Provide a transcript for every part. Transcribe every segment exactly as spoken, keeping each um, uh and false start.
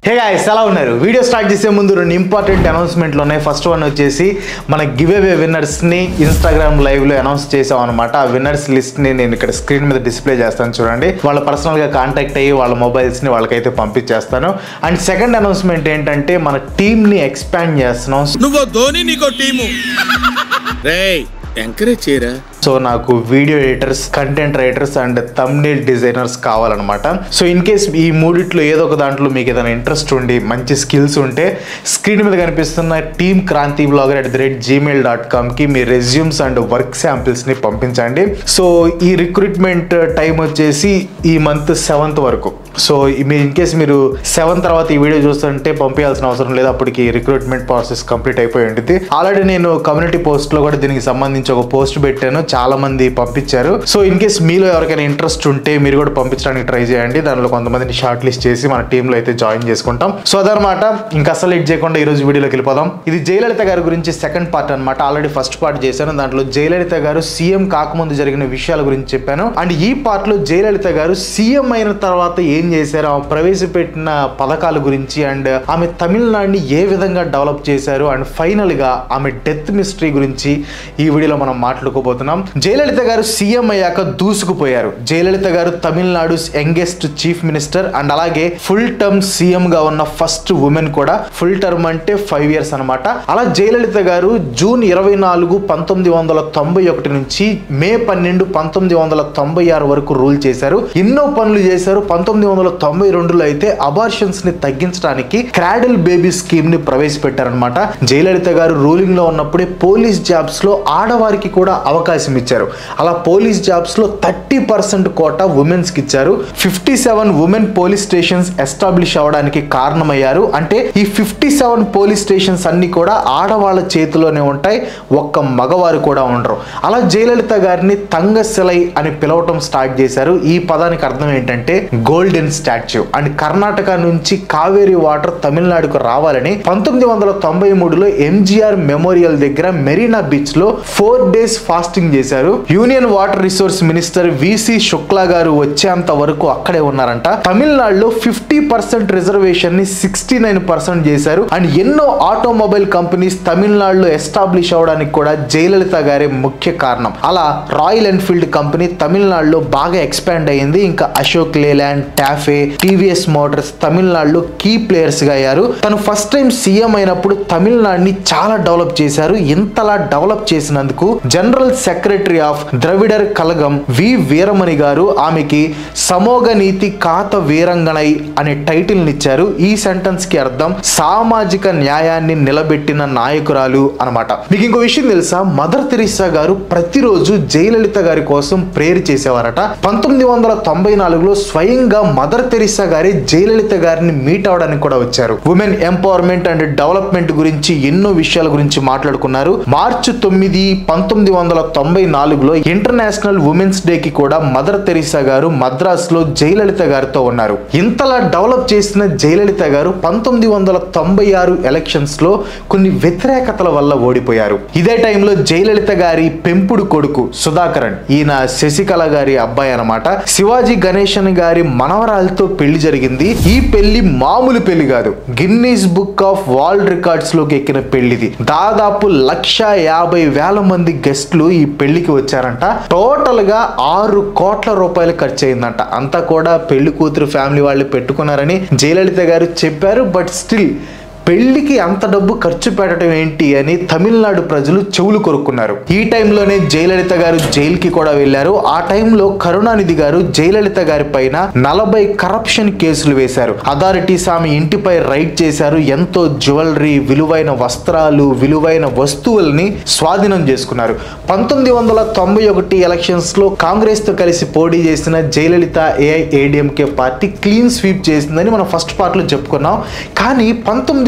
Hey guys ఎలా ఉన్నారు? Video start చేసే ముందు రెండు ఇంపార్టెంట్ అనౌన్స్మెంట్లు ఉన్నాయి. ఫస్ట్ వన్ వచ్చేసి మన గివ్ అవే విన్నర్స్ని ఇన్స్టాగ్రామ్ లైవ్లో అనౌన్స్ చేసాం అనమాట. ఆ విన్నర్స్ లిస్ట్ని నేను ఇక్కడ స్క్రీన్ మీద డిస్ప్లే చేస్తాను చూడండి. వాళ్ళ పర్సనల్గా కాంటాక్ట్ అయ్యి వాళ్ళ మొబైల్స్ని వాళ్ళకైతే పంపించేస్తాను. అండ్ సెకండ్ అనౌన్స్మెంట్ ఏంటంటే మన టీమ్ని ఎక్స్పాండ్ చేస్తున్నాం. నువ్వు ధోని నీకో టీము రేయ్ ఎంకరేజ్ చేయరా. సో నాకు video editors, content writers and thumbnail designers కావాలన్నమాట. సో ఇన్ కేస్ ఈ మూడిట్లో ఏదో ఒక దాంట్లో మీకు ఏదైనా ఇంట్రెస్ట్ ఉండి మంచి స్కిల్స్ ఉంటే స్క్రీన్ మీద కనిపిస్తున్న team Kranthi blogger at the rate gmail dot కామ్కి మీ రెజ్యూమ్స్ అండ్ వర్క్ శాంపిల్స్ని పంపించండి. సో ఈ రిక్రూట్మెంట్ టైం వచ్చేసి ఈ మంత్ సెవెంత్ వరకు. సో మీ ఇన్ కేస్ మీరు సెవెన్ తర్వాత ఈ వీడియో చూస్తుంటే పంపించాల్సిన అవసరం లేదు, అప్పటికి రిక్రూట్మెంట్ ప్రాసెస్ కంప్లీట్ అయిపోయి ఉంటుంది. ఆల్రెడీ నేను కమ్యూనిటీ పోస్ట్లో కూడా దీనికి సంబంధించి ఒక పోస్ట్ పెట్టాను, చాలా మంది పంపించారు. సో ఇన్ కేస్ మీలో ఎవరికైనా ఇంట్రెస్ట్ ఉంటే మీరు కూడా పంపించడానికి ట్రై చేయండి. దానిలో కొంతమందిని షార్ట్ లిస్ట్ చేసి మన టీంలో అయితే జాయిన్ చేసుకుంటాం. సో అదనమాట, ఇంకా అసలు లేట్ చేయకుండా ఈ రోజు వీడియోలోకి వెళ్ళిపోదాం. ఇది జయలలిత గారి గురించి సెకండ్ పార్ట్ అనమాట. ఆల్రెడీ ఫస్ట్ పార్ట్ చేశాను, దాంట్లో జయలలిత గారు సీఎం కాకముందు జరిగిన విషయాల గురించి చెప్పాను. అండ్ ఈ పార్ట్ లో జయలలిత గారు సీఎం అయిన తర్వాత ఏం చేశారు, ఆమె ప్రవేశపెట్టిన పథకాల గురించి అండ్ ఆమె తమిళనాడుని ఏ విధంగా డెవలప్ చేశారు అండ్ ఫైనల్ గా ఆమె డెత్ మిస్టరీ గురించి ఈ వీడియోలో మనం మాట్లాడుకోబోతున్నాం. జయలలిత గారు సీఎం అయ్యాక దూసుకుపోయారు. జయలలిత గారు Tamil Nadu youngest chief minister and అలాగే ఫుల్ టర్మ్ సీఎం గా ఉన్న ఫస్ట్ ఉమెన్ కూడా. ఫుల్ టర్మ్ అంటే ఫైవ్ ఇయర్స్ అనమాట. అలా జయలలిత గారు జూన్ ఇరవై నాలుగు పంతొమ్మిది వందల తొంభై ఒకటి నుంచి మే పన్నెండు పంతొమ్మిది వందల తొంభై ఆరు వరకు రూల్ చేశారు. ఎన్నో పనులు చేశారు. పంతొమ్మిది వందల తొంభై రెండులో అయితే అబార్షన్స్ ని తగ్గించడానికి క్రాడిల్ బేబీ స్కీమ్ ని ప్రవేశపెట్టారనమాట. జయలలిత గారు రూలింగ్ లో ఉన్నప్పుడే పోలీస్ జాబ్స్ లో ఆడవారికి కూడా అవకాశం ఇచ్చారు. అలా పోలీస్ జాబ్స్ లో థర్టీ పర్సెంట్ కోటా ఉమెన్స్ కి ఇచ్చారు. Fifty seven women police stations establish అవడానికి కారణమయ్యారు. అంటే ఈ ఫిఫ్టీ సెవెన్ పోలీస్ స్టేషన్స్ అన్ని కూడా ఆడవాళ్ళ చేతిలోనే ఉంటాయి, ఒక్క మగవారు కూడా ఉండరు. అలా జయలలిత గారిని తంగశిలై అని పిలవటం స్టార్ట్ చేశారు. ఈ పదానికి అర్థం ఏంటంటే గోల్డెన్ స్టాచ్యూ. అండ్ కర్ణాటక నుంచి కావేరీ వాటర్ తమిళనాడుకు రావాలని పంతొమ్మిది వందల తొంభై మూడులో ఎంజీఆర్ మెమోరియల్ దగ్గర మెరీనా బీచ్ లో ఫోర్ డేస్ ఫాస్టింగ్ చేశారు. Union water resource minister VC Shukla గారు వచ్చేంత వరకు అక్కడే ఉన్నారంట. తమిళనాడులో ఫిఫ్టీ పర్సెంట్ రిజర్వేషన్ ని సిక్స్టీ నైన్ పర్సెంట్ చేశారు. అండ్ ఎన్నో ఆటోమొబైల్ కంపెనీస్ తమిళనాడులో ఎస్టాబ్లిష్ అవడానికి కూడా జయలలిత గారే ముఖ్య కారణం. అలా రాయల్ ఎన్ఫీల్డ్ కంపెనీ తమిళనాడులో బాగా ఎక్స్పాండ్ అయ్యింది. ఇంకా Ashok Leyland, TAFE, TVS motors తమిళనాడులో కీ ప్లేయర్స్ గా అయ్యారు. తను ఫస్ట్ టైం సీఎం అయినప్పుడు తమిళనాడుని చాలా డెవలప్ చేశారు. ఇంతలా డెవలప్ చేసినందుకు general secretary of Dravidar Kazhagam V Veeramani గారు ఆమెకి సమోగ నీతి కాత వీరంగణై అనే టైటిల్ నిచ్చారు. ఈ సెంటెన్స్ కి అర్థం సామాజిక న్యాయాన్ని నిలబెట్టిన నాయకురాలు అనమాట. మీకు ఇంకో విషయం తెలుసా, మదర్ తెరీసా గారు ప్రతిరోజు జయలలిత గారి కోసం ప్రేయర్ చేసేవారట. పంతొమ్మిది వందల తొంభై నాలుగులో స్వయంగా మదర్ తెరీసా గారి జయలలిత గారిని మీట్ అవడానికి కూడా వచ్చారు. ఉమెన్ ఎంపవర్మెంట్ అండ్ డెవలప్మెంట్ గురించి ఎన్నో విషయాల గురించి మాట్లాడుకున్నారు. మార్చి తొమ్మిది పంతొమ్మిది వందల తొంభై నాలుగులో ఇంటర్నేషనల్ ఉమెన్స్ డే కి కూడా మదర్ తెరీసా గారు మద్రాస్ లో జయలలిత గారితో ఉన్నారు. ఇంతలా డెవలప్ చేసిన జయలలిత గారు పంతొమ్మిది వందల తొంభై ఆరు ఎలక్షన్స్ లో కొన్ని వ్యతిరేకతల వల్ల ఓడిపోయారు. ఇదే టైంలో జయలలిత గారి పెంపుడు కొడుకు సుధాకరన్, ఈయన శశికళ గారి అబ్బాయి అనమాట, శివాజీ గణేశన్ గారి మనవరాలతో పెళ్లి జరిగింది. ఈ పెళ్లి మామూలు పెళ్లి కాదు, Guinness book of world records లోకి ఎక్కిన పెళ్లిది. దాదాపు లక్ష యాభై వేల మంది గెస్ట్లు ఈ పెళ్లికి వచ్చారంట. టోటల్ గా ఆరు కోట్ల రూపాయలు ఖర్చు అయిందంట. అంతా కూడా పెళ్లి కూతురు ఫ్యామిలీ వాళ్ళు పెట్టుకున్నారని జయలలిత గారు చెప్పారు. బట్ స్టిల్ పెళ్లికి అంత డబ్బు ఖర్చు పెట్టడం ఏంటి అని తమిళనాడు ప్రజలు చెవులు కొరుక్కున్నారు. ఈ టైంలోనే జయలలిత గారు జైలుకి కూడా వెళ్లారు. ఆ టైంలో కరుణానిధి గారు జయలలిత గారి పైన నలభై కరప్షన్ కేసులు వేశారు. అథారిటీస్ ఆమె ఇంటిపై రైడ్ చేశారు. ఎంతో జ్యువెలరీ, విలువైన వస్త్రాలు, విలువైన వస్తువుల్ని స్వాధీనం చేసుకున్నారు. పంతొమ్మిది వందల తొంభై ఒకటి ఎలక్షన్స్ లో కాంగ్రెస్ తో కలిసి పోటీ చేసిన Jayalalithaa AIADMK party clean sweep చేసిందని మనం ఫస్ట్ పార్ట్ లో చెప్పుకున్నాం. కానీ పంతొమ్మిది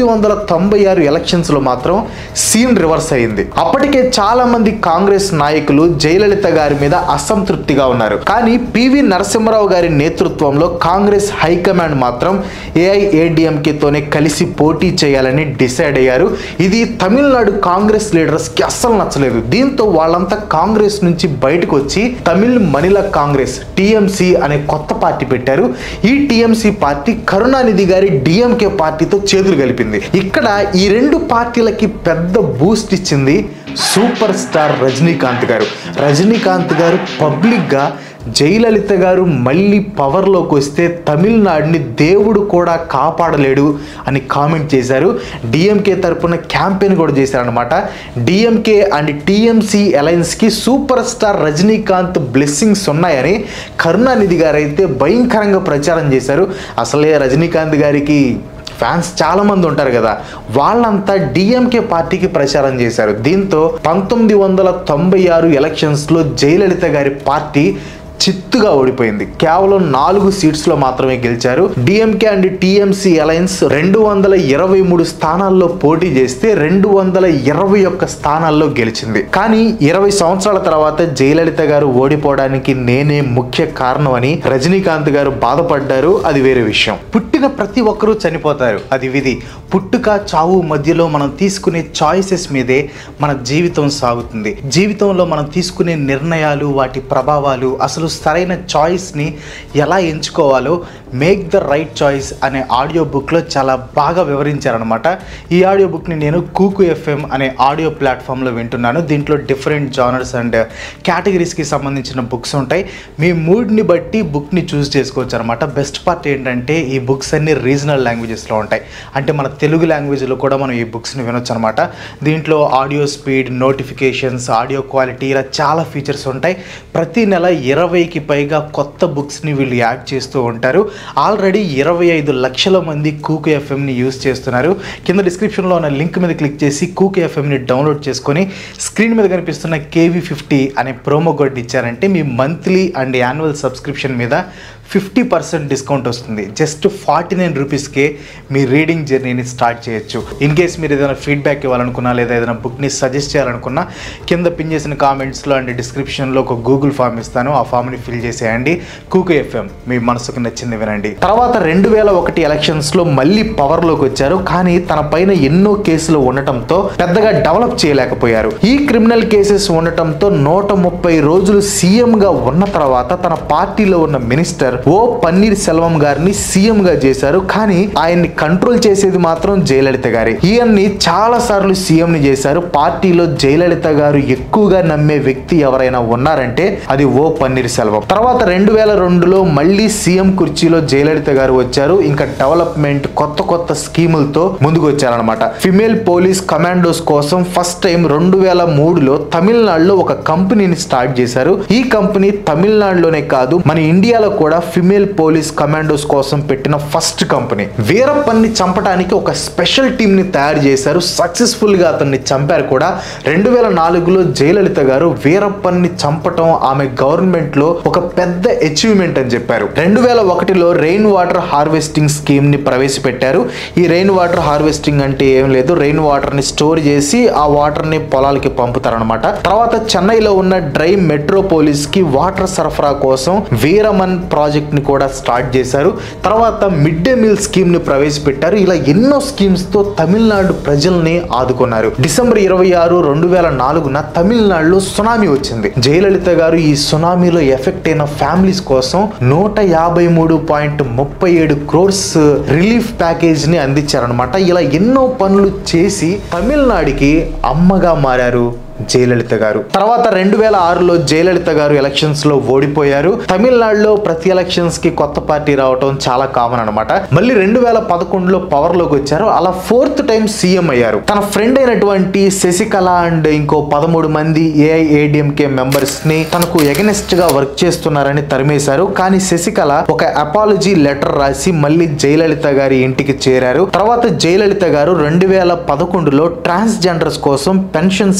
వందల తొంభై ఆరు ఎలక్షన్స్ లో మాత్రం సీన్ రివర్స్ అయింది. అప్పటికే చాలా మంది కాంగ్రెస్ నాయకులు జయలలిత గారి మీద అసంతృప్తిగా ఉన్నారు. కానీ పివి నరసింహారావు గారి నేతృత్వంలో కాంగ్రెస్ హైకమాండ్ మాత్రం ఏఐఏడిఎంకే తోనే కలిసి పోటీ చేయాలని డిసైడ్ అయ్యారు. ఇది తమిళనాడు కాంగ్రెస్ లీడర్స్ కి అస్సలు నచ్చలేదు. దీంతో వాళ్ళంతా కాంగ్రెస్ నుంచి బయటకు వచ్చి తమిళ్ మనిల కాంగ్రెస్ టిఎంసి అనే కొత్త పార్టీ పెట్టారు. ఈ టిఎంసి పార్టీ కరుణానిధి గారి డిఎంకే పార్టీతో చేతులు కలిపింది. ఇక్కడ ఈ రెండు పార్టీలకి పెద్ద బూస్ట్ ఇచ్చింది సూపర్ స్టార్ రజనీకాంత్ గారు. రజనీకాంత్ గారు పబ్లిక్ గా జయలలిత గారు మళ్ళీ పవర్లోకి వస్తే తమిళనాడుని దేవుడు కూడా కాపాడలేడు అని కామెంట్ చేశారు. డిఎంకే తరపున క్యాంపెయిన్ కూడా చేశారనమాట. డిఎంకే అండ్ టిఎంసి అలయన్స్కి సూపర్ స్టార్ రజనీకాంత్ బ్లెస్సింగ్స్ ఉన్నాయని కరుణానిధి గారు అయితే భయంకరంగా ప్రచారం చేశారు. అసలే రజనీకాంత్ గారికి ఫ్యాన్స్ చాలా మంది ఉంటారు కదా, వాళ్ళంతా డిఎంకే పార్టీకి ప్రచారం చేశారు. దీంతో పంతొమ్మిది వందల తొంభై ఆరు ఎలక్షన్స్లో జయలలిత గారి పార్టీ చిత్తుగా ఓడిపోయింది. కేవలం నాలుగు సీట్స్ లో మాత్రమే గెలిచారు. డిఎంకే అండ్ టిఎంసి అలయన్స్ రెండు వందల ఇరవై మూడు స్థానాల్లో పోటీ చేస్తే రెండు వందల ఇరవై ఒక్క స్థానాల్లో గెలిచింది. కానీ ఇరవై సంవత్సరాల తర్వాత జయలలిత గారు ఓడిపోవడానికి నేనే ముఖ్య కారణం అని రజనీకాంత్ గారు బాధపడ్డారు. అది వేరే విషయం. పుట్టిన ప్రతి ఒక్కరూ చనిపోతారు, అది విధి. పుట్టుక చావు మధ్యలో మనం తీసుకునే చాయిసెస్ మీదే మన జీవితం సాగుతుంది. జీవితంలో మనం తీసుకునే నిర్ణయాలు, వాటి ప్రభావాలు, అసలు సరైన చాయిస్ని ఎలా ఎంచుకోవాలో మేక్ ద రైట్ చాయిస్ అనే ఆడియో బుక్లో చాలా బాగా వివరించారనమాట. ఈ ఆడియో బుక్ని నేను కూకు ఎఫ్ఎం అనే ఆడియో ప్లాట్ఫామ్లో వింటున్నాను. దీంట్లో డిఫరెంట్ జానర్స్ అండ్ కేటగిరీస్కి సంబంధించిన బుక్స్ ఉంటాయి. మీ మూడ్ని బట్టి బుక్ని చూస్ చేసుకోవచ్చు అనమాట. బెస్ట్ పార్ట్ ఏంటంటే ఈ బుక్స్ అన్ని రీజనల్ లాంగ్వేజెస్లో ఉంటాయి. అంటే మన తెలుగు లాంగ్వేజ్లో కూడా మనం ఈ బుక్స్ని వినొచ్చు అనమాట. దీంట్లో audio speed, notifications, audio quality ఇలా చాలా ఫీచర్స్ ఉంటాయి. ప్రతి నెల ఇరవైకి పైగా కొత్త బుక్స్ని వీళ్ళు యాడ్ చేస్తూ ఉంటారు. ఆల్రెడీ ఇరవై ఐదు లక్షల మంది కూకు ఎఫ్ఎంని యూజ్ చేస్తున్నారు. కింద డిస్క్రిప్షన్లో ఉన్న లింక్ మీద క్లిక్ చేసి కూకు ఎఫ్ఎంని డౌన్లోడ్ చేసుకొని స్క్రీన్ మీద కనిపిస్తున్న కేవీ ఫిఫ్టీ అనే ప్రోమో కోడ్ ఇచ్చారంటే మీ మంత్లీ అండ్ యాన్యువల్ సబ్స్క్రిప్షన్ మీద ఫిఫ్టీ పర్సెంట్ డిస్కౌంట్ వస్తుంది. జస్ట్ ఫార్టీ నైన్ రూపీస్కే మీ రీడింగ్ జర్నీని స్టార్ట్ చేయొచ్చు. ఇన్ కేస్ మీరు ఏదైనా ఫీడ్బ్యాక్ ఇవ్వాలనుకున్నా లేదా ఏదైనా బుక్ని సజెస్ట్ చేయాలనుకున్నా కింద పిన్ చేసిన కామెంట్స్లో అండ్ డిస్క్రిప్షన్లో ఒక గూగుల్ ఫామ్ ఇస్తాను. ఆ ఫామ్ని ఫిల్ చేసేయండి. కూకు ఎఫ్ఎం మీ మనసుకు నచ్చింది వినండి. తర్వాత రెండు వేల ఒకటి ఎలక్షన్స్లో మళ్ళీ పవర్లోకి వచ్చారు. కానీ తన పైన ఎన్నో కేసులు ఉండటంతో పెద్దగా డెవలప్ చేయలేకపోయారు. ఈ క్రిమినల్ కేసెస్ ఉండటంతో నూట ముప్పై రోజులు సీఎంగా ఉన్న తర్వాత తన పార్టీలో ఉన్న మినిస్టర్ ఓ పన్నీర్ సెల్వం గారిని సీఎం గా చేశారు. కానీ ఆయన్ని కంట్రోల్ చేసేది మాత్రం జయలలిత గారి. ఈయన్ని చాలా సార్లు సీఎం ని చేశారు. పార్టీలో జయలలిత గారు ఎక్కువగా నమ్మే వ్యక్తి ఎవరైనా ఉన్నారంటే అది ఓ పన్నీర్ సెల్వం. తర్వాత రెండు వేల రెండులో మళ్ళీ సీఎం కుర్చీలో జయలలిత గారు వచ్చారు. ఇంకా డెవలప్మెంట్, కొత్త కొత్త స్కీములతో ముందుకు వచ్చారనమాట. ఫిమేల్ పోలీస్ కమాండోస్ కోసం ఫస్ట్ టైం రెండు వేల మూడులో తమిళనాడులో ఒక కంపెనీని స్టార్ట్ చేశారు. ఈ కంపెనీ తమిళనాడులోనే కాదు మన ఇండియాలో కూడా ఫిమేల్ పోలీస్ కమాండోస్ కోసం పెట్టిన ఫస్ట్ కంపెనీ. వీరప్పన్ని చంపడానికి ఒక స్పెషల్ టీమ్ ని తయారు చేశారు. సక్సెస్ఫుల్ గా అతన్ని చంపారు కూడా. రెండు వేల నాలుగులో జయలలిత గారు వీరప్పన్ని చంపటం ఆమె గవర్నమెంట్ లో ఒక పెద్ద అచీవ్మెంట్ అని చెప్పారు. రెండు వేల ఒకటిలో రెయిన్ వాటర్ హార్వెస్టింగ్ స్కీమ్ ని ప్రవేశపెట్టారు. ఈ రెయిన్ వాటర్ హార్వెస్టింగ్ అంటే ఏం లేదు, రెయిన్ వాటర్ ని స్టోర్ చేసి ఆ వాటర్ ని పొలాలకి పంపుతారనమాట. తర్వాత చెన్నైలో ఉన్న డ్రై మెట్రోపోలిస్ కి వాటర్ సరఫరా కోసం వీరమన్ ప్రాజెక్ట్ ని కూడా స్టార్ట్ చేశారు. తర్వాత మిడ్ డే మీల్ స్కీమ్ ని ప్రవేశపెట్టారు. ఇలా ఎన్నో స్కీమ్స్ తో తమిళనాడు ప్రజల్ని ఆదుకున్నారు. డిసెంబర్ ఇరవై ఆరు రెండు వేల నాలుగున తమిళనాడులో సునామీ వచ్చింది. జయలలిత గారు ఈ సునామీలో ఎఫెక్ట్ అయిన ఫ్యామిలీస్ కోసం నూట యాభై మూడు పాయింట్ ముప్పై ఏడు క్రోర్స్ రిలీఫ్ ప్యాకేజ్ ని అందించారనమాట. ఇలా ఎన్నో పనులు చేసి తమిళనాడుకి అమ్మగా మారారు జయలలిత గారు. తర్వాత రెండు వేల ఆరులో జయలలిత గారు ఎలక్షన్స్ లో ఓడిపోయారు. తమిళనాడులో ప్రతి ఎలక్షన్స్ కి కొత్త పార్టీ రావటం చాలా కామన్ అనమాట. మళ్ళీ రెండు వేల పదకొండులో పవర్ లోకి వచ్చారు. అలా ఫోర్త్ టైం సీఎం అయ్యారు. తన ఫ్రెండ్ అయినటువంటి శశికళ అండ్ ఇంకో పదమూడు మంది ఏఐఏడిఎంకే మెంబర్స్ ని తనకు ఎగనెస్ట్ గా వర్క్ చేస్తున్నారని తరిమేశారు. కానీ శశికళ ఒక అపాలజీ లెటర్ రాసి మళ్ళీ జయలలిత గారి ఇంటికి చేరారు. తర్వాత జయలలిత గారు రెండు వేల పదకొండులో ట్రాన్స్జెండర్స్ కోసం పెన్షన్ స్కీమ్ ని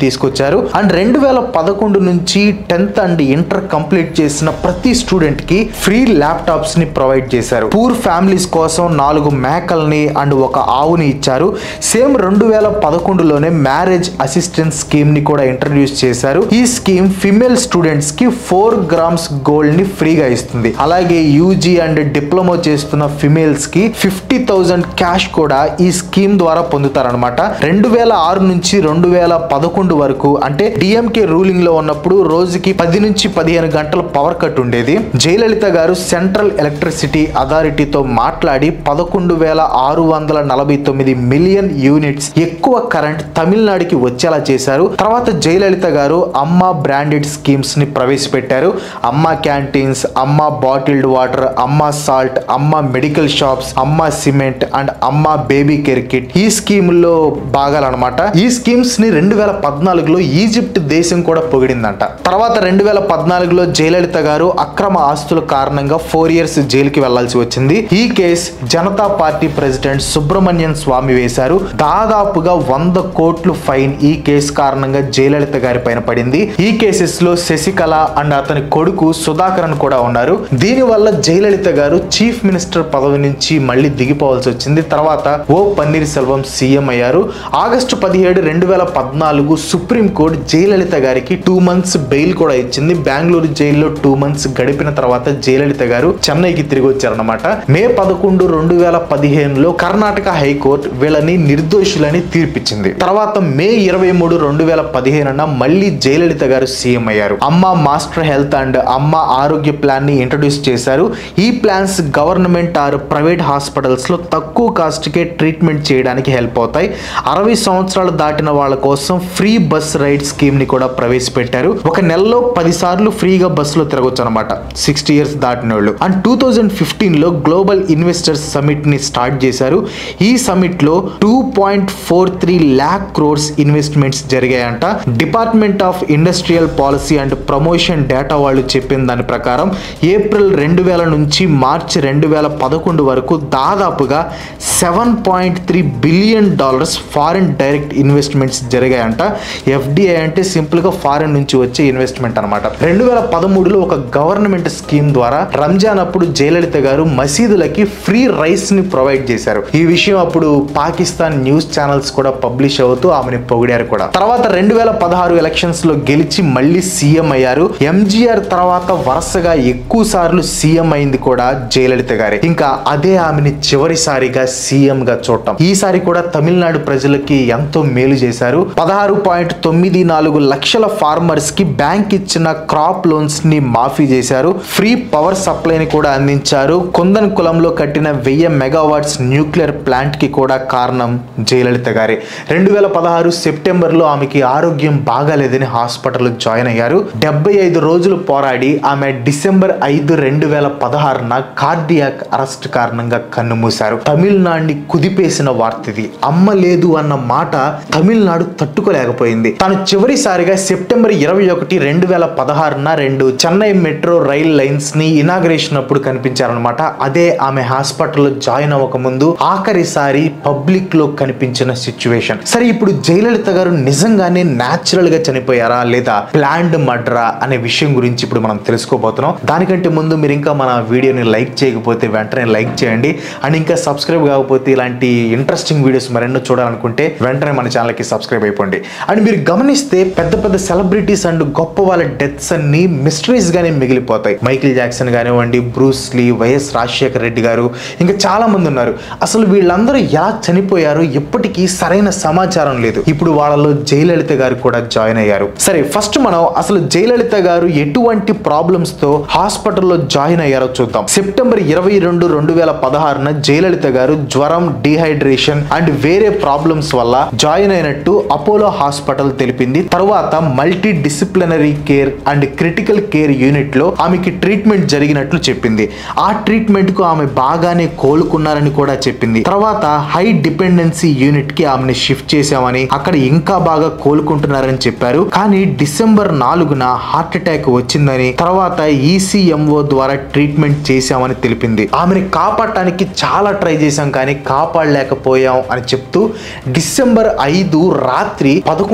తీసుకొచ్చారు. అండ్ రెండు వేల పదకొండు నుంచి టెన్త్ అండ్ ఇంటర్ కంప్లీట్ చేసిన ప్రతి స్టూడెంట్ కి ఫ్రీ ల్యాప్టాప్స్ ని ప్రొవైడ్ చేశారు. పూర్ ఫ్యామిలీస్ కోసం నాలుగు మేకల్ని అండ్ ఒక ఆవుని ఇచ్చారు. సేమ్ రెండు వేల పదకొండులోనే మ్యారేజ్ అసిస్టెన్స్ స్కీమ్ ని కూడా ఇంట్రడ్యూస్ చేశారు. ఈ స్కీమ్ ఫిమేల్ స్టూడెంట్స్ కి ఫోర్ గ్రామ్స్ గోల్డ్ ని ఫ్రీగా ఇస్తుంది. అలాగే యూజీ అండ్ డిప్లొమా చేస్తున్న ఫిమేల్స్ కి ఫిఫ్టీ థౌసండ్ క్యాష్ కూడా ఈ స్కీమ్ ద్వారా పొందుతారనమాట. రెండు వేల ఆరు నుంచి రెండు వేల పదకొండు వరకు అంటే డిఎంకే రూలింగ్ లో ఉన్నప్పుడు రోజుకి పది నుంచి పదిహేను గంటల పవర్ కట్ ఉండేది. జయలలిత గారు సెంట్రల్ ఎలక్ట్రిసిటీ అథారిటీతో మాట్లాడి పదకొండు వేల ఆరు వందల నలభై తొమ్మిది మిలియన్ యూనిట్స్ ఎక్కువ కరెంట్ తమిళనాడుకి వచ్చేలా చేశారు. తర్వాత జయలలిత గారు అమ్మ బ్రాండెడ్ స్కీమ్స్ ని ప్రవేశపెట్టారు. Amma canteens, Amma bottled water, Amma salt, Amma medical shops, Amma cement and Amma baby care kit ఈ స్కీమ్ లో భాగాలన్నమాట. ఈ స్కీమ్స్ ని రెండు వేల పద్నాలుగులో ఈజిప్ట్ దేశం కూడా పొగిడిందంట. తర్వాత రెండు వేల పద్నాలుగులో జయలలిత గారు అక్రమ ఆస్తుల కారణంగా ఫోర్ ఇయర్స్ జైలుకి వెళ్లాల్సి వచ్చింది. ఈ case Janata party president Subramanian Swamy వేశారు. దాదాపుగా వంద కోట్లు ఫైన్ ఈ కేసు కారణంగా జయలలిత గారి పైన పడింది. ఈ కేసెస్ లో శశికళ అండ్ అతని కొడుకు సుధాకరన్ కూడా ఉన్నారు. దీని వల్ల జయలలిత గారు చీఫ్ మినిస్టర్ పదవి నుంచి మళ్ళీ దిగిపోవాల్సి వచ్చింది. తర్వాత ఓ పన్నీర్ సెల్వం సీఎం అయ్యారు. ఆగస్టు పదిహేడు రెండు వేల పద్నాలుగు సుప్రీం కోర్టు జయలలిత గారికి టూ మంత్స్ బెయిల్ కూడా ఇచ్చింది. బెంగళూరు జైల్లో టూ మంత్స్ గడిపిన తర్వాత జయలలిత గారు చెన్నైకి తిరిగి వచ్చారన్నమాట. మే పదకొండు రెండు వేల పదిహేనులో కర్ణాటక హైకోర్టు వీళ్ళని నిర్దోషులని తీర్పిచ్చింది. తర్వాత మే ఇరవై మూడు రెండు వేల పదిహేనున మళ్ళీ జయలలిత గారు సీఎం అయ్యారు. అమ్మ మాస్టర్ హెల్త్ అండ్ అమ్మ ఆరోగ్య ప్లాన్ ని ఇంట్రడ్యూస్ చేశారు. ఈ plans government or private hospitals లో తక్కువ కాస్ట్ కే ట్రీట్మెంట్ చేయడానికి హెల్ప్ అవుతాయి. అరవై సంవత్సరాలు దాటిన వాళ్ళ కోసం ఫ్రీ బస్ రైడ్ స్కీమ్ ని కూడా ప్రవేశపెట్టారు. ఒక నెలలో పది సార్లు ఫ్రీగా బస్సులో తిరగొచ్చు అనమాట సిక్స్టీ ఇయర్స్ దాటిన వాళ్ళు. అండ్ టూ థౌజండ్ ఫిఫ్టీన్ లో గ్లోబల్ ఇన్వెస్టర్స్ సమిట్ ని స్టార్ట్ చేశారు. ఈ సమిట్ లో two point four three lakh crores investments జరిగాయంట. Department of industrial policy and promotion data వాళ్ళు చెప్పిన దాని ప్రకారం ఏప్రిల్ రెండు వేల నుంచి మార్చి రెండు వేల పదకొండు వరకు దాదాపుగా seven point three billion dollars foreign direct investments జరిగాయంట. ఎఫ్డిఐ అంటే సింపుల్ గా ఫారిన్ నుంచి వచ్చే ఇన్వెస్ట్మెంట్ అనమాట. రెండు వేల పదమూడులో ఒక గవర్నమెంట్ స్కీమ్ ద్వారా రంజాన్ అప్పుడు జయలలిత గారు మసీదులకి ఫ్రీ రైస్ ని ప్రొవైడ్ చేశారు. ఈ విషయం అప్పుడు పాకిస్తాన్ న్యూస్ ఛానల్స్ కూడా పబ్లిష్ అవుతూ ఆమెను పొగిడారు కూడా. తర్వాత రెండు వేల పదహారు ఎలక్షన్స్ లో గెలిచి మళ్ళీ సీఎం అయ్యారు. ఎంజీఆర్ తర్వాత వరుసగా ఎక్కువ సార్లు సీఎం అయింది కూడా జయలలిత గారే. ఇంకా అదే ఆమెని చివరిసారిగా సీఎం గా చూడటం. ఈసారి కూడా తమిళనాడు ప్రజలకి ఎంతో మేలు చేశారు. పదహారు పాయింట్ తొమ్మిది నాలుగు లక్షల ఫార్మర్స్ కి బ్యాంక్ ఇచ్చిన క్రాప్ లోన్స్ ని మాఫీ చేశారు. ఫ్రీ పవర్ సప్లైని కూడా అందించారు. కుందన్ కులంలో కట్టిన వెయ్యి మెగావాట్స్ న్యూక్లియర్ ప్లాంట్ కి కూడా కారణం జయలలిత గారే. రెండు వేల పదహారు సెప్టెంబర్ లో ఆమెకి ఆరోగ్యం బాగాలేదని హాస్పిటల్ జాయిన్ అయ్యారు. డెబ్బై ఐదు రోజులు పోరాడి ఆమె డిసెంబర్ ఐదు రెండు వేల పదహారున కార్డియాక్ అరెస్ట్ కారణంగా కన్నుమూశారు. తమిళనాడుని కుదిపేసిన వార్తది. అమ్మ లేదు అన్న మాట తమిళనాడు తట్టుకోలేకపోయింది. తాను చివరిసారిగా సెప్టెంబర్ ఇరవై ఒకటి రెండు వేల పదహారున రెండు చెన్నై మెట్రో రైల్ లైన్స్ ని ఇనాగ్రేషన్ అప్పుడు కనిపించారనమాట. అదే ఆమె హాస్పిటల్లో జాయిన్ అవ్వక ముందు ఆఖరిసారి పబ్లిక్ లో కనిపించిన సిచ్యువేషన్. సరే, ఇప్పుడు జయలలిత గారు నిజంగానే న్యాచురల్ గా చనిపోయారా లేదా ప్లాన్డ్ మర్డరా అనే విషయం గురించి ఇప్పుడు మనం తెలుసుకోబోతున్నాం. దానికంటే ముందు మీరు ఇంకా మన వీడియోని లైక్ చేయకపోతే వెంటనే లైక్ చేయండి. అండ్ ఇంకా సబ్స్క్రైబ్ కాకపోతే ఇలాంటి ఇంట్రెస్టింగ్ వీడియోస్ మరెన్నో చూడాలనుకుంటే వెంటనే మన ఛానల్ కి సబ్స్క్రైబ్ అయిపోండి. అండ్ మీరు గమనిస్తే పెద్ద పెద్ద సెలబ్రిటీస్ అండ్ గొప్ప వాళ్ళ డెత్స్ అన్ని మిస్టరీస్ గానే మిగిలిపోతాయి. మైకిల్ జాక్సన్ కానివ్వండి, Bruce Lee, Y S Rajasekhara Reddy గారు, ఇంకా చాలా మంది ఉన్నారు. అసలు వీళ్ళందరూ ఎలా చనిపోయారు ఎప్పటికీ సరైన సమాచారం లేదు. ఇప్పుడు వాళ్ళలో జయలలిత గారు కూడా జాయిన్ అయ్యారు. సరే, ఫస్ట్ మనం అసలు జయలలిత గారు ఎటువంటి ప్రాబ్లమ్స్ తో హాస్పిటల్లో జాయిన్ అయ్యారో చూద్దాం. సెప్టెంబర్ ఇరవై రెండు రెండు వేల పదహారున జయలలిత గారు జ్వరం, డిహైడ్రేషన్ అండ్ వేరే ప్రాబ్లమ్స్ వల్ల జాయిన్ అయినట్టు అపోలో హాస్పిటల్ తెలిపింది. తరువాత multi disciplinary care and critical care unit లో ఆమెకి ట్రీట్మెంట్ జరిగినట్లు చెప్పింది. ఆ ట్రీట్మెంట్ కు ఆమె బాగానే కోలుకున్నారని కూడా చెప్పింది. తర్వాత హై డిపెండెన్సీ యూనిట్ కి ఆమెను షిఫ్ట్ చేశామని, అక్కడ ఇంకా బాగా కోలుకుంటున్నారని చెప్పారు. కానీ డిసెంబర్ నాలుగున హార్ట్ అటాక్ వచ్చిందని, తర్వాత ఈసీఎంఓ ద్వారా ట్రీట్మెంట్ చేశామని తెలిపింది. ఆమెను కాపాడటానికి చాలా ట్రై చేశాం కానీ కాపాడలేకపోయాం అని చెప్తూ డిసెంబర్ ఐదు రాత్రి పదకొండు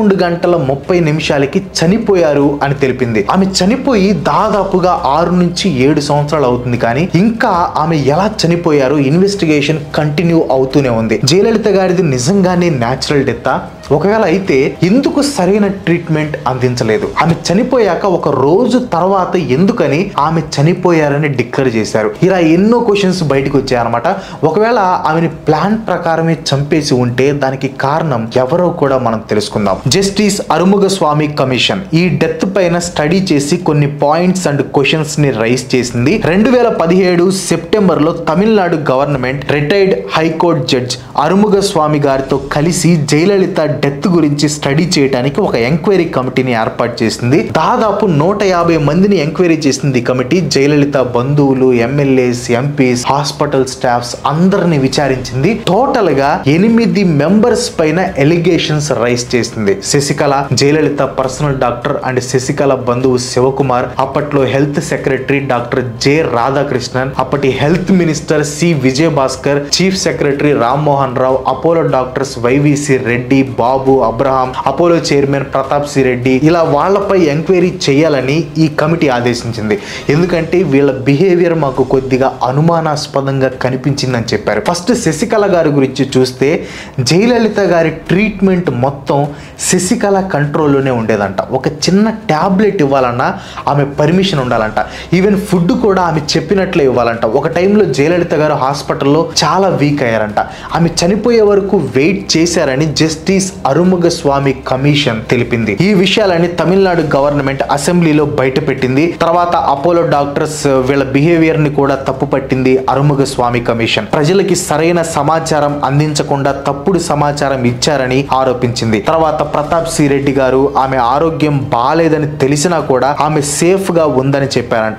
పదకొండు గంటల ముప్పై నిమిషాలకి చనిపోయారు అని తెలిపింది. ఆమె చనిపోయి దాదాపుగా ఆరు నుంచి ఏడు సంవత్సరాలు అవుతుంది, కానీ ఇంకా ఆమె ఎలా చనిపోయారో ఇన్వెస్టిగేషన్ కంటిన్యూ అవుతూనే ఉంది. జయలలిత గారిది నిజంగానే న్యాచురల్ డెత్? ఒకవేళ అయితే ఎందుకు సరైన ట్రీట్మెంట్ అందించలేదు? ఆమె చనిపోయాక ఒక రోజు తర్వాత ఎందుకని ఆమె చనిపోయారని డిక్లేర్ చేశారు? ఇలా ఎన్నో క్వశ్చన్స్ బయటకు వచ్చాయన్నమాట. ఒకవేళ ఆమెని ప్లాన్ ప్రకారమే చంపేసి ఉంటే దానికి కారణం ఎవరో కూడా మనం తెలుసుకుందాం. జస్టిస్ అరుముగ స్వామి కమిషన్ ఈ డెత్ పైన స్టడీ చేసి కొన్ని పాయింట్స్ అండ్ క్వశ్చన్స్ ని రైజ్ చేసింది. రెండు వేల పదిహేడు సెప్టెంబర్ లో Tamil Nadu government retired high court judge Arumuga Swamy గారితో కలిసి జయలలిత డెత్ గురించి స్టడీ చేయడానికి ఒక ఎంక్వైరీ కమిటీని ఏర్పాటు చేసింది. దాదాపు నూట యాభై మందిని ఎంక్వైరీ చేసింది ఈ కమిటీ. జయలలిత బంధువులు, ఎమ్మెల్యేస్, ఎంపీస్, హాస్పిటల్ స్టాఫ్స్ అందరిని విచారించింది. టోటల్ గా ఎనిమిది మెంబర్స్ పైన ఎలిగేషన్స్ రైజ్ చేసింది. Sasikala, Jayalalitha personal doctor and Sasikala బంధువు శివకుమార్, అప్పట్లో health secretary doctor J Radhakrishnan, అప్పటి health minister C Vijayabhaskar, chief secretary Rammohan Rao, Apollo doctors Y V C Reddy, Babu Abraham, Apollo chairman Pratap C Reddy, ఇలా వాళ్ళపై ఎంక్వైరీ చేయాలని ఈ కమిటీ ఆదేశించింది. ఎందుకంటే వీళ్ళ బిహేవియర్ మాకు కొద్దిగా అనుమానాస్పదంగా కనిపించిందని చెప్పారు. ఫస్ట్ శశికళ గారి గురించి చూస్తే జయలలిత గారి ట్రీట్మెంట్ మొత్తం శశికళ కంట్రోల్లోనే ఉండేదంట. ఒక చిన్న ట్యాబ్లెట్ ఇవ్వాలన్నా ఆమె పర్మిషన్ ఉండాలంట. ఈవెన్ ఫుడ్ కూడా ఆమె చెప్పినట్లే ఇవ్వాలంట. ఒక టైంలో జయలలిత గారు హాస్పిటల్లో చాలా వీక్ అయ్యారంట. ఆమె చనిపోయే వరకు వెయిట్ చేశారని జస్టిస్ అరుముగ స్వామి కమిషన్ తెలిపింది. ఈ విషయాలని తమిళనాడు గవర్నమెంట్ అసెంబ్లీలో బయట పెట్టింది. తర్వాత అపోలో డాక్టర్స్ వీళ్ళ బిహేవియర్ ని కూడా తప్పు పట్టింది అరుముగ స్వామి కమిషన్. ప్రజలకి సరైన సమాచారం అందించకుండా తప్పుడు సమాచారం ఇచ్చారని ఆరోపించింది. తర్వాత ప్రతాప్ సి రెడ్డి గారు ఆమె ఆరోగ్యం బాలేదని తెలిసినా కూడా ఆమె సేఫ్ గా ఉందని చెప్పారంట.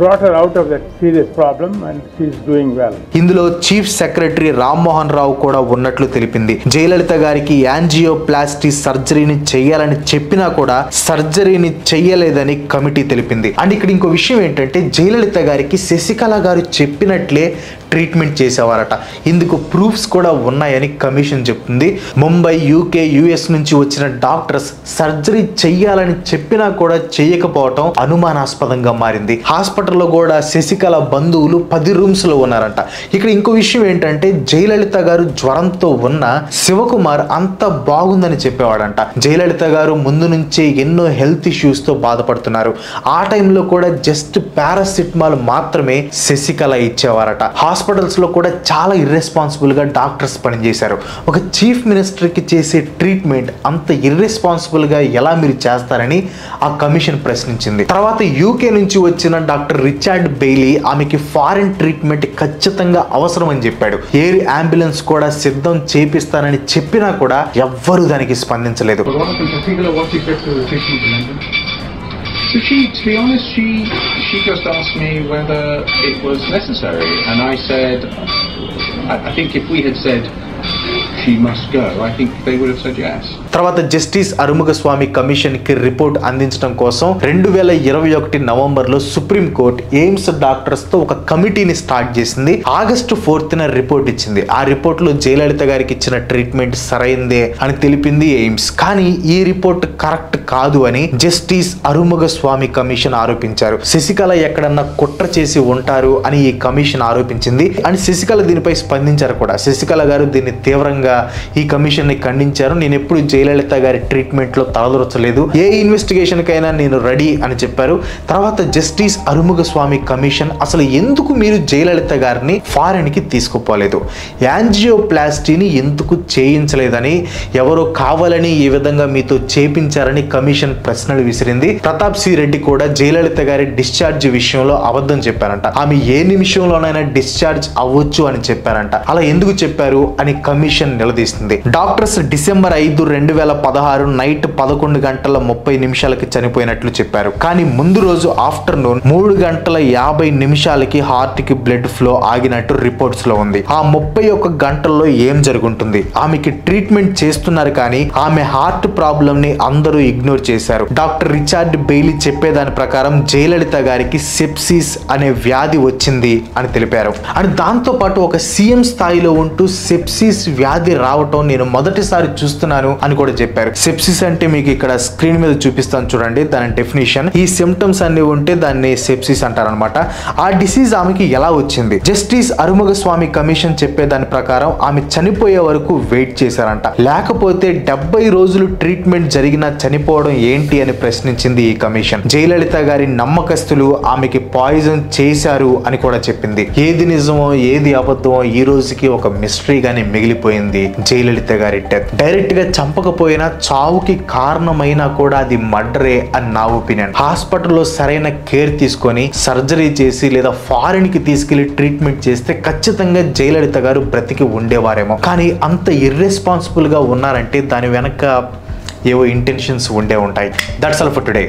ఇందులో చీఫ్ సెక్రటరీ రామ్మోహన్ రావు కూడా ఉన్నట్లు తెలిపింది. జయలలిత గారికి యాంజియోప్లాస్టీ సర్జరీని చేయాలని చెప్పినా కూడా సర్జరీని చెయ్యలేదని కమిటీ తెలిపింది. అండ్ ఇక్కడ ఇంకో విషయం ఏంటంటే జయలలిత గారికి శశికళ గారు చెప్పినట్లే ట్రీట్మెంట్ చేసేవారట. ఇందుకు ప్రూఫ్స్ కూడా ఉన్నాయని కమిషన్ చెప్తుంది. ముంబై, యూకే, యుఎస్ నుంచి వచ్చిన డాక్టర్స్ సర్జరీ చెయ్యాలని చెప్పినా కూడా చేయకపోవటం అనుమానాస్పదంగా మారింది. హాస్పిటల్లో కూడా శశికళ బంధువులు పది రూమ్స్ లో ఉన్నారంట. ఇక్కడ ఇంకో విషయం ఏంటంటే జయలలిత గారు జ్వరంతో ఉన్న శివకుమార్ అంత బాగుందని చెప్పేవాడంట. జయలలిత గారు ముందు నుంచే ఎన్నో హెల్త్ ఇష్యూస్ తో బాధపడుతున్నారు. ఆ టైంలో కూడా జస్ట్ పారాసిటమాల్ మాత్రమే శశికళ ఇచ్చేవారట. హాస్పిటల్స్ లో కూడా చాలా ఇర్రెస్పాన్సిబుల్ గా డాక్టర్స్ పనిచేశారు. ఒక చీఫ్ మినిస్టర్ కి చేసే ట్రీట్మెంట్ అంత ఇర్రెస్పాన్సిబుల్ గా ఎలా మీరు చేస్తారని ఆ కమిషన్ ప్రశ్నించింది. తర్వాత యూకే నుంచి వచ్చిన డాక్టర్ రిచర్డ్ బెయిలీ ఆమెకి ఫారిన్ ట్రీట్మెంట్ ఖచ్చితంగా అవసరం అని చెప్పాడు. ఎయిర్ అంబులెన్స్ కూడా సిద్ధం చేపిస్తానని చెప్పినా కూడా ఎవ్వరూ దానికి స్పందించలేదు. So she, to be honest, she she just asked me whether it was necessary, and I said, I, I think if we had said she must go, I think they would have said yes. తర్వాత justice Arumuga Swamy commission కి report అందించడం కోసం రెండు వేల ఇరవై ఒకటి November లో supreme court AIIMS doctors తో ఒక కమిటీని స్టార్ట్ చేసింది. ఆగస్టు ఫోర్త్ న రిపోర్ట్ ఇచ్చింది. ఆ రిపోర్ట్ లో జయలలిత గారికి ఇచ్చిన ట్రీట్మెంట్ సరైందే అని తెలిపింది ఎయిమ్స్. కానీ ఈ రిపోర్ట్ కరెక్ట్ కాదు అని జస్టిస్ అరుముగ స్వామి కమిషన్ ఆరోపించారు. శశికళ ఎక్కడన్నా కుట్ర చేసి ఉంటారు అని ఈ కమిషన్ ఆరోపించింది. అండ్ శశికళ దీనిపై స్పందించారు కూడా. శశికళ గారు దీన్ని తీవ్రంగా ఈ కమిషన్ ని ఖండించారు. నేను ఎప్పుడు జయలలిత గారి ట్రీట్మెంట్ లో తలదొరచలేదు, ఏ ఇన్వెస్టిగేషన్ కైనా నేను రెడీ అని చెప్పారు. తర్వాత జస్టిస్ అరుముగ స్వామి కమిషన్ అసలు ఎందుకు మీరు జయలలిత గారిని ఫారెన్ కి తీసుకుపోలేదు, యాంజియోప్లాస్టీని ఎందుకు చేయించలేదని, ఎవరో కావాలని ఈ విధంగా మీతో చేపించారని కమిషన్ ప్రశ్నలు విసిరింది. ప్రతాప్ సి రెడ్డి కూడా జయలలిత గారి డిశ్చార్జ్ విషయంలో అబద్ధం చెప్పారంట. ఆమె ఏ నిమిషంలోనైనా డిశ్చార్జ్ అవ్వచ్చు అని చెప్పారంట. అలా ఎందుకు చెప్పారు అని కమిషన్ నిలదీస్తుంది. డాక్టర్స్ డిసెంబర్ ఐదు రెండు వేల పదహారు నైట్ పదకొండు గంటల ముప్పై నిమిషాలకి చనిపోయినట్లు చెప్పారు. కానీ ముందు రోజు ఆఫ్టర్నూన్ మూడు గంటల యాభై నిమిషాలకి హార్ట్ కి బ్లడ్ ఫ్లో ఆగినట్టు రిపోర్ట్స్ లో ఉంది. ఆ ముప్పై ఒక్క గంటల్లో ఏం జరుగుతుంది? ఆమెకి ట్రీట్మెంట్ చేస్తున్నారు కానీ ఆమె హార్ట్ ప్రాబ్లం ని అందరూ ఇగ్నోర్ చేశారు. డాక్టర్ రిచర్డ్ బెయిలీ చెప్పేదాని ప్రకారం జయలలిత గారికి సెప్సిస్ అనే వ్యాధి వచ్చింది అని తెలిపారు. అండ్ దాంతో పాటు ఒక సీఎం స్థాయిలో ఉంటూ సెప్సిస్ వ్యాధి వ్యాధి రావటం నేను మొదటిసారి చూస్తున్నాను అని కూడా చెప్పారు. సెప్సిస్ అంటే మీకు ఇక్కడ స్క్రీన్ మీద చూపిస్తాను చూడండి దాని డెఫినేషన్. ఈ సిమ్టమ్స్ అన్ని ఉంటే దాన్ని సెప్సిస్ అంటారనమాట. ఆ డిసీజ్ ఆమెకి ఎలా వచ్చింది? జస్టిస్ అరుముగ స్వామి కమిషన్ చెప్పే దాని ప్రకారం ఆమె చనిపోయే వరకు వెయిట్ చేశారంట. లేకపోతే డెబ్బై రోజులు ట్రీట్మెంట్ జరిగినా చనిపోవడం ఏంటి అని ప్రశ్నించింది ఈ కమిషన్. జయలలిత గారి నమ్మకస్తులు ఆమెకి పాయిజన్ చేశారు అని కూడా చెప్పింది. ఏది నిజమో ఏది అబద్ధమో ఈ రోజుకి ఒక మిస్టరీగానే మిగిలిపోయింది జయలలిత గారి డెత్. డైరెక్ట్ గా చంపకపోయినా చావుకి కారణమైనా కూడా అది మర్డరే అని నా ఒపీనియన్. హాస్పిటల్లో సరైన కేర్ తీసుకొని సర్జరీ చేసి లేదా ఫారిన్ కి తీసుకెళ్లి ట్రీట్మెంట్ చేస్తే ఖచ్చితంగా జయలలిత గారు బ్రతికి ఉండేవారేమో. కానీ అంత ఇర్రెస్పాన్సిబుల్ గా ఉన్నారంటే దాని వెనక ఏవో ఇంటెన్షన్స్ ఉండే ఉంటాయి. That's all for today.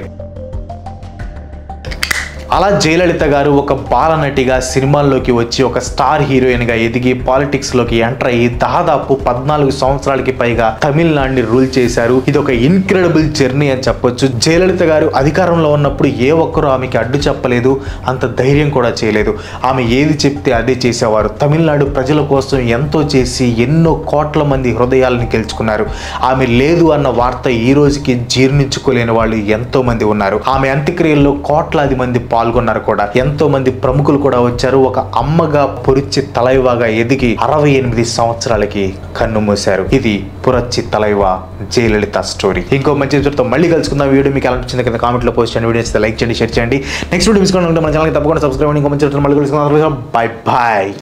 అలా జయలలిత గారు ఒక బాలనటిగా సినిమాల్లోకి వచ్చి ఒక స్టార్ హీరోయిన్గా ఎదిగి పాలిటిక్స్లోకి ఎంటర్ అయ్యి దాదాపు పద్నాలుగు సంవత్సరాలకి పైగా తమిళనాడుని రూల్ చేశారు. ఇది ఒక ఇన్క్రెడిబుల్ జర్నీ అని చెప్పొచ్చు. జయలలిత గారు అధికారంలో ఉన్నప్పుడు ఏ ఒక్కరూ ఆమెకి అడ్డు చెప్పలేదు, అంత ధైర్యం కూడా చేయలేదు. ఆమె ఏది చెప్తే అదే చేసేవారు. తమిళనాడు ప్రజల కోసం ఎంతో చేసి ఎన్నో కోట్ల మంది హృదయాలను గెలుచుకున్నారు. ఆమె లేదు అన్న వార్త ఈ రోజుకి జీర్ణించుకోలేని వాళ్ళు ఎంతో మంది ఉన్నారు. ఆమె అంత్యక్రియల్లో కోట్లాది మంది పాల్గొన్నారు కూడా. ఎంతో మంది ప్రముఖులు కూడా వచ్చారు. ఒక అమ్మగా పొరిచి తలైవాగా ఎదిగి అరవై ఎనిమిది సంవత్సరాలకి కన్ను మూశారు. ఇది పురచ్చి తలైవా జయలలిత స్టోరీ. ఇంకో మంచి ఎపిసోడ్తో మళ్ళీ కలుసుకుందాం. వీడియో మీకు ఎలా అనిపించింది కింద కామెంట్ లో పోస్ట్ చేయండి. వీడియోస్ లైక్ చేయండి, షేర్ చేయండి. నెక్స్ట్ వీడియో మిస్ కాకుండా మన ఛానల్కి తప్పకుండా సబ్స్క్రైబ్ చేయండి. ఇంకో మంచి ఎపిసోడ్తో మళ్ళీ కలుసుకుందాం. Bye bye.